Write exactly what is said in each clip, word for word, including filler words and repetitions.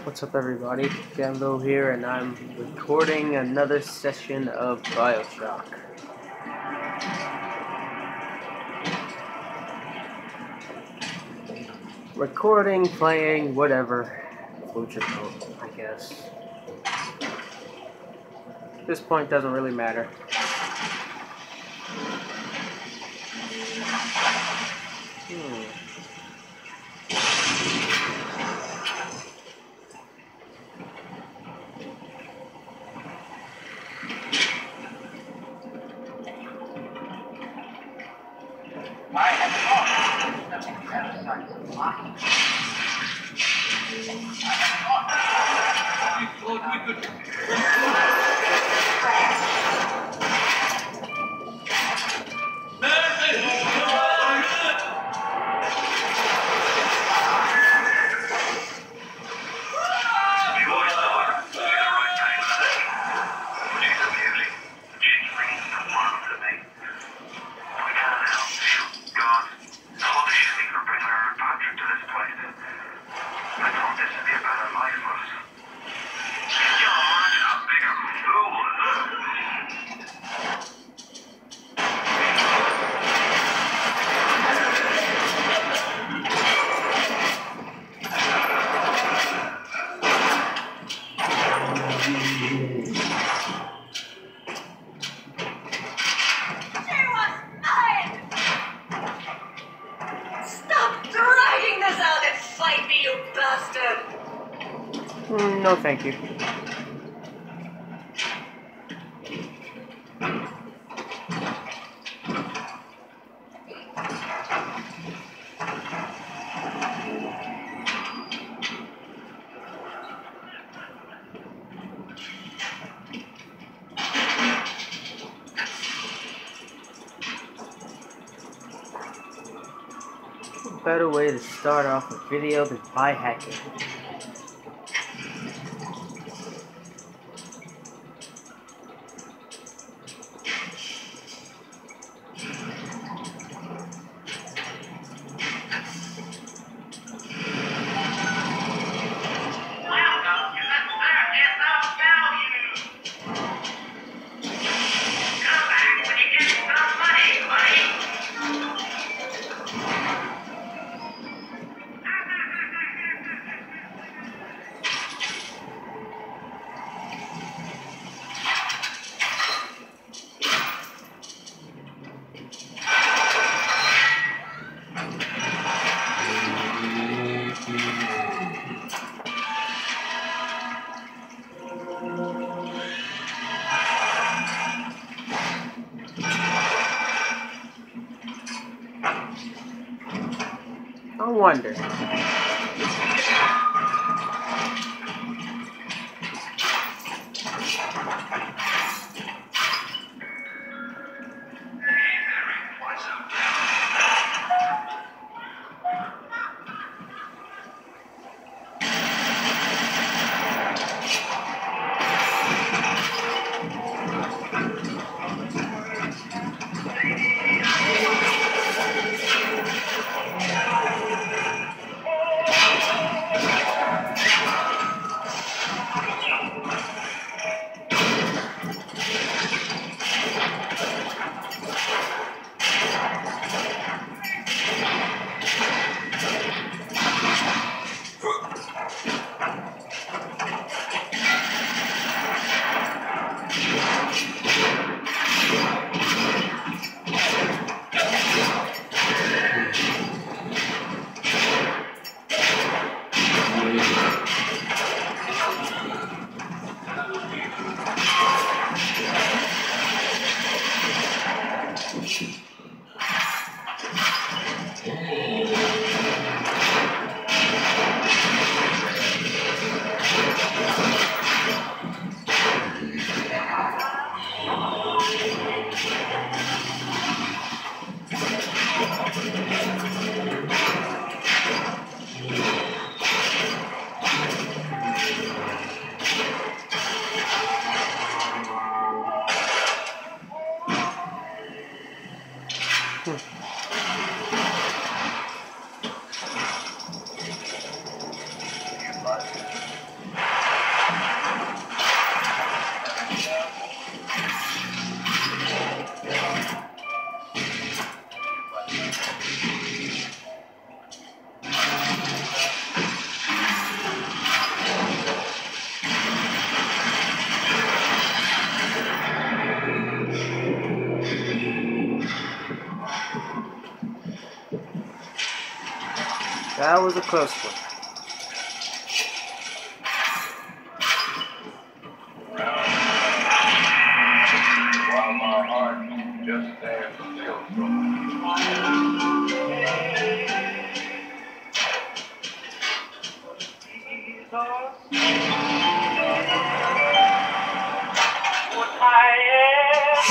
What's up, everybody? Gambo here, and I'm recording another session of BIOSHOCK. Recording, playing, whatever. Float your boat, I guess. At this point, doesn't really matter. Hmm. I have thought that the parasites of mine. I have thought we thought we could. Mm, no, thank you. A better way to start off a video than by hacking. I wonder. That was a close one. While my heart just stands still from what I am.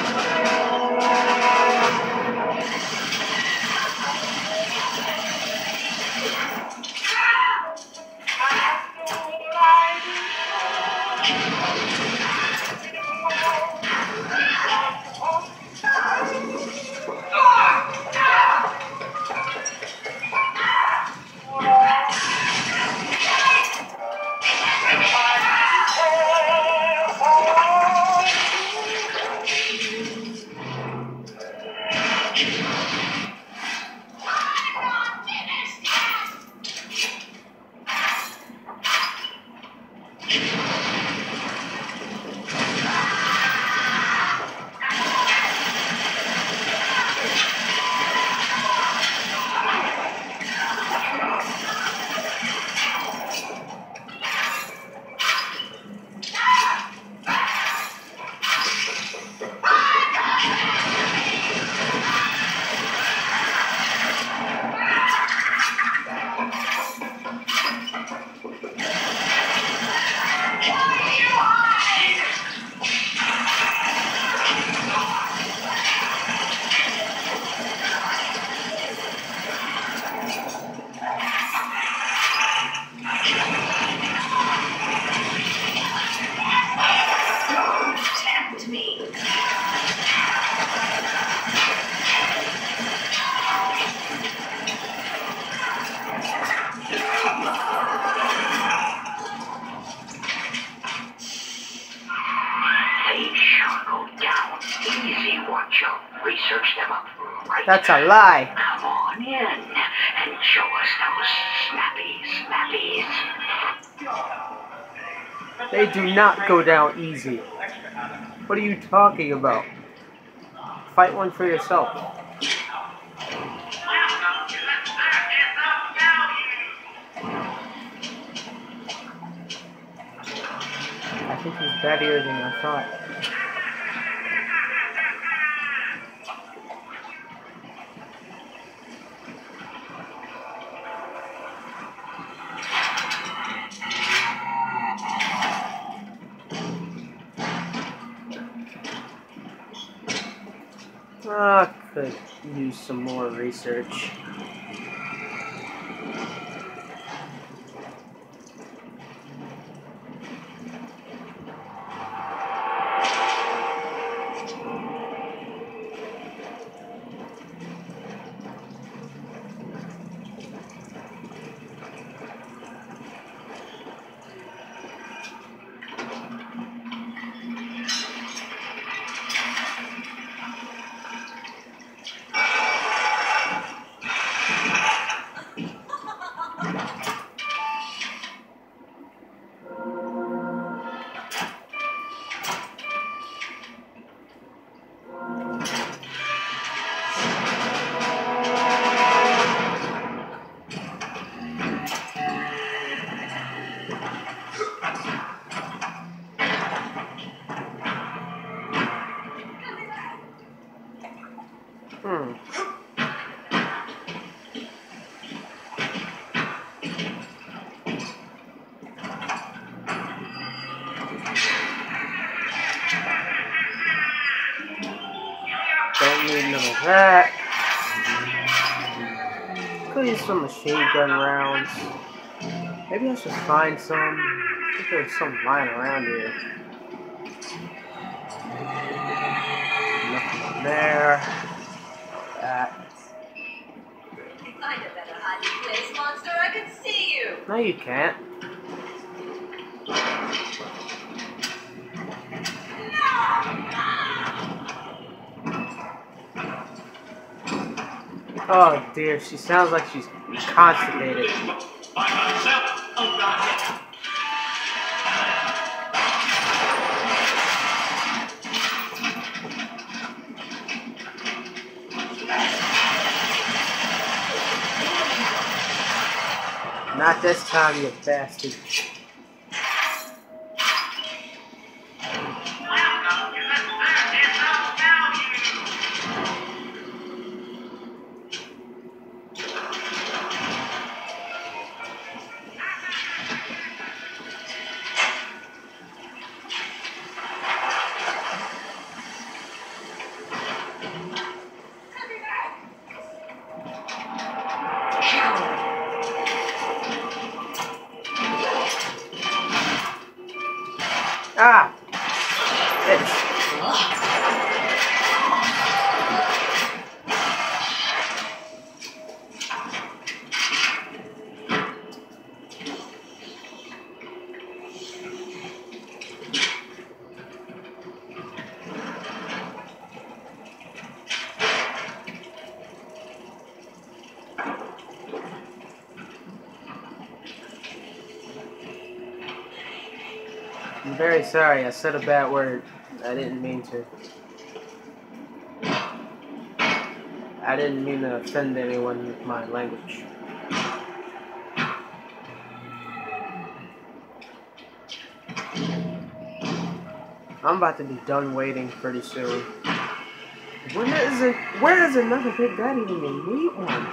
Research them up right That's a lie. Come on in and show us those snappy snappies. They do not go down easy. What are you talking about? Fight one for yourself. I think he's better than I thought. I could use some more research. Hmm. Don't need none of that. Could use some machine gun rounds. Maybe I should find some. I think there's some lying around here. Nothing in there. That. Find a better hiding place, monster. I can see you. No, you can't. Oh dear, she sounds like she's constipated. Not this time, you bastard. Ah! Bitch. I'm very sorry, I said a bad word. I didn't mean to. I didn't mean to offend anyone with my language. I'm about to be done waiting pretty soon. When is it? Where is another Big Daddy when you need one?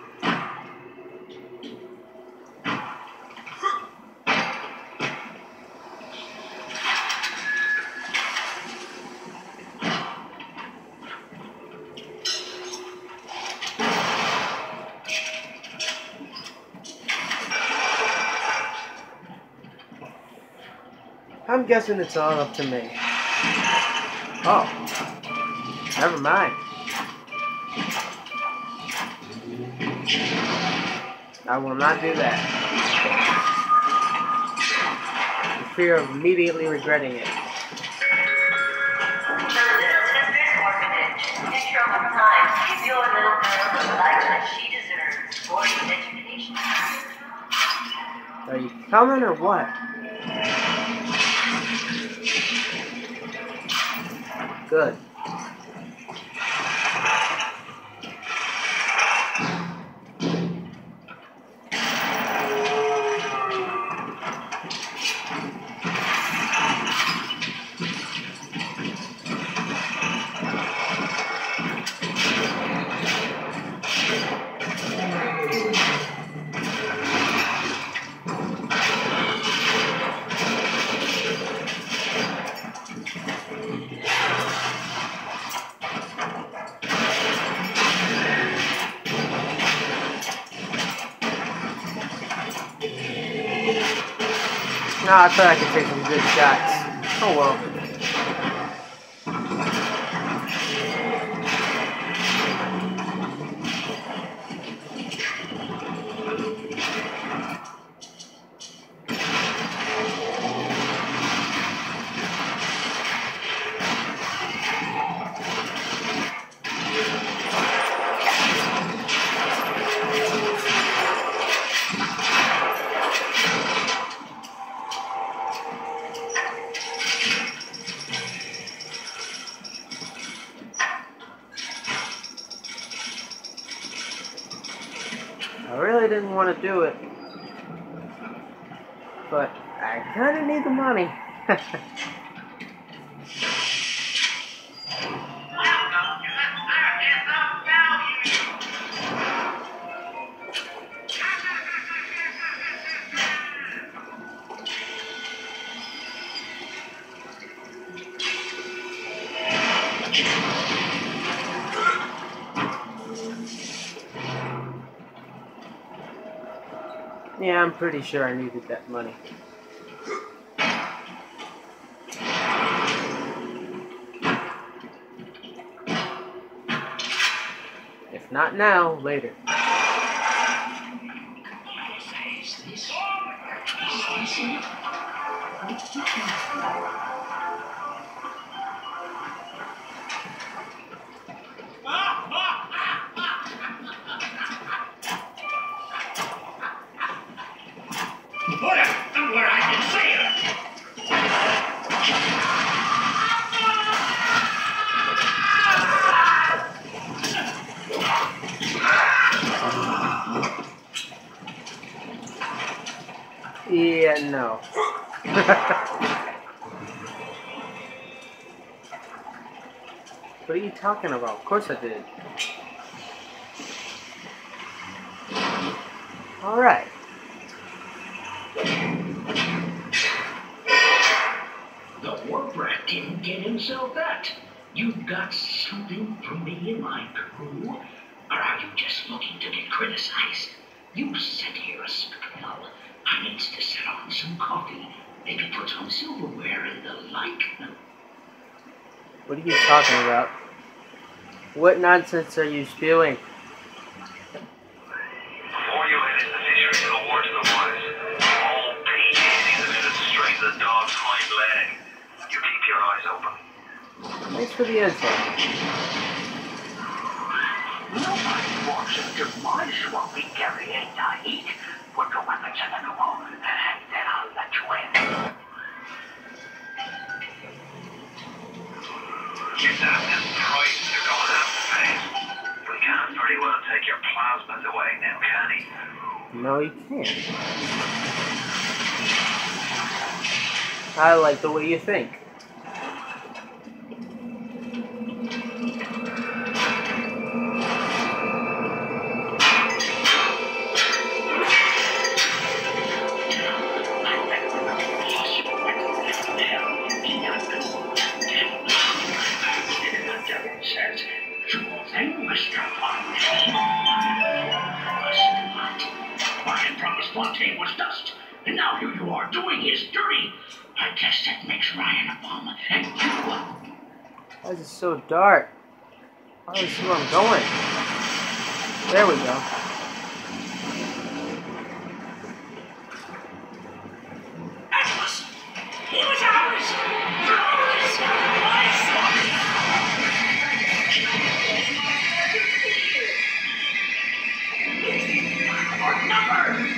I'm guessing it's all up to me. Oh. Never mind. I will not do that. The fear of immediately regretting it. The Little Sisters Orphanage. Picture over time. Give your little girl the life that she deserves. Boarding education. Are you coming or what? Good. No, I thought I could take some good shots. Oh well. I really didn't want to do it, but I kind of need the money. Yeah, I'm pretty sure I needed that money. If not now, later. Put it where I can see it. Yeah, no. What are you talking about? Of course I did. Alright. The work rat didn't get himself that. You've got something for me and my crew? Or are you just looking to get criticized? You sit here a spell. I needs to set on some coffee. Maybe put some silverware and the like. What are you talking about? What nonsense are you spewing? Before you head into the fishery, a word to the boys. All P T sees as soon as straight the dog's hind leg. You keep your eyes open. Thanks for the insight. Nobody wants to demise what we carry in to eat. Put the weapons in the wall, and then I'll let you in. You damn them prices are going to have to pay. We can't very well take your plasmas away now, can he? No, you can't. I like the way you think. Fontaine was dust, and now here you are doing his dirty. I guess that makes Ryan a bum, and you. Why is it so dark? I don't see where I'm going. There we go. Atlas! He was ours! Ours! What number?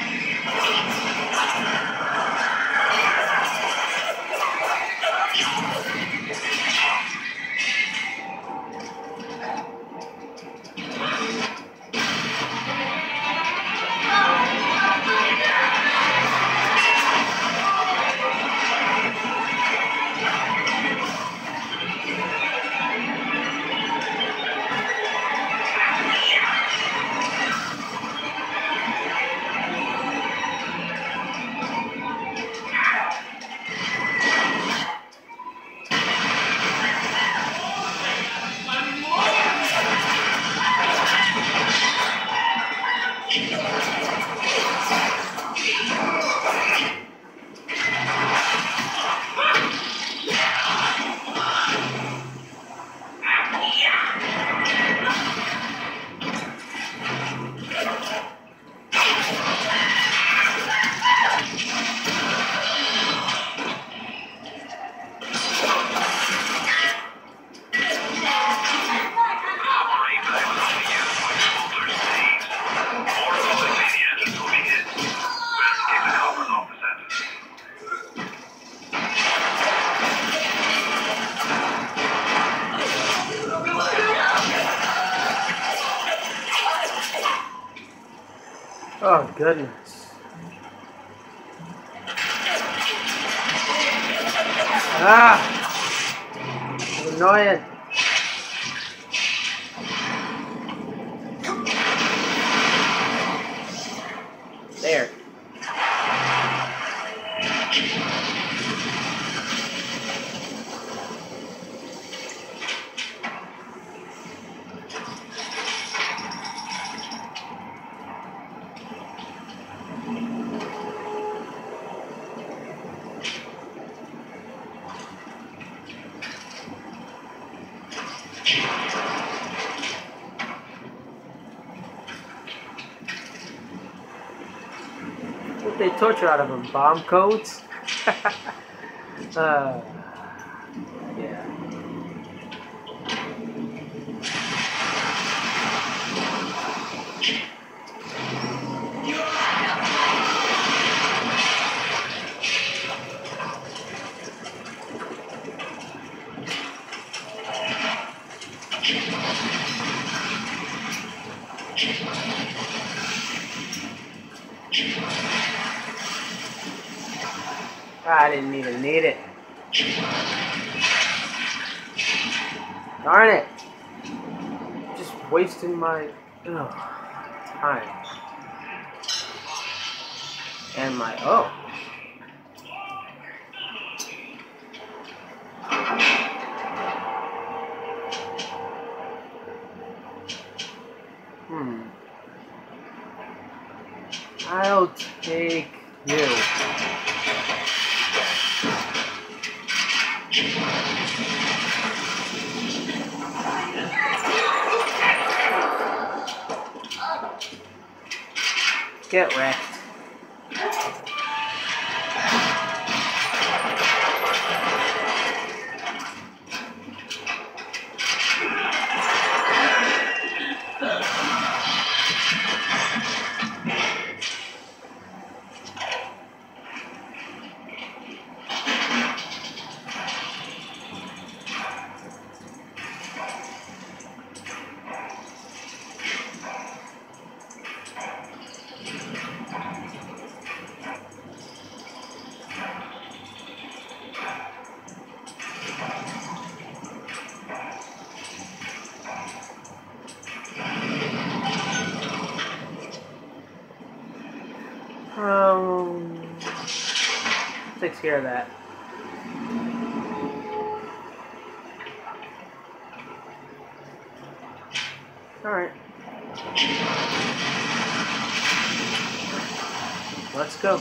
Oh, goodness. Ah! It's annoying. There. What they torture out of them? Bomb codes? uh, yeah. I didn't even need it. Darn it! Just wasting my ugh, time. And my oh. Hmm. I'll take you. Get wrecked. Um, takes care of that. Alright. Let's go.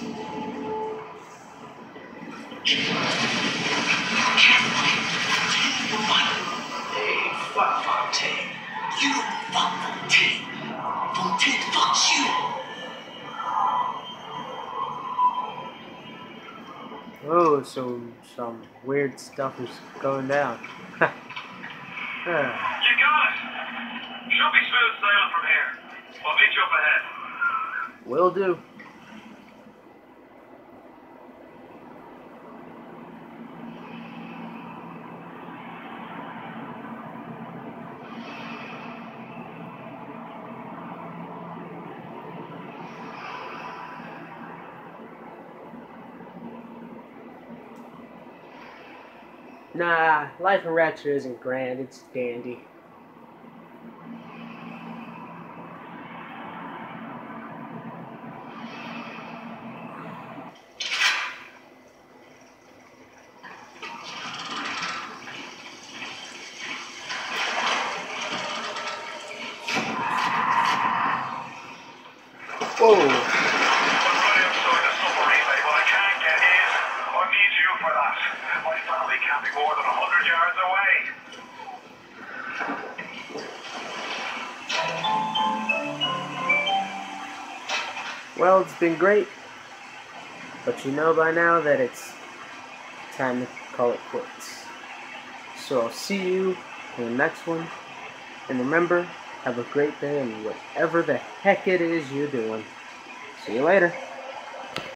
Hey, fuck Fontaine. You don't fuck Fontaine. Fontaine fucks you. Oh, so some weird stuff is going down. Huh. You got it. Should be smooth sailing from here. I'll meet you up ahead. Will do. Nah, life in Rapture isn't grand, it's dandy. Whoa. I'm right outside the submarine, mate, but I can't get in. I need you for that. My family can't be more than a hundred yards away. Well, it's been great, but you know by now that it's time to call it quits. So I'll see you in the next one, and remember, have a great day in whatever the heck it is you're doing. See you later.